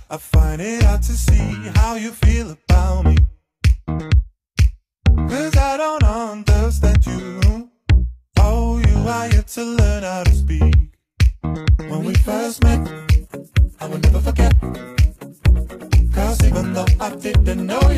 I find it hard to see how you feel about me, 'cause I don't understand you. Oh, you are yet to learn how to speak. When we first met, I will never forget, 'cause even though I didn't know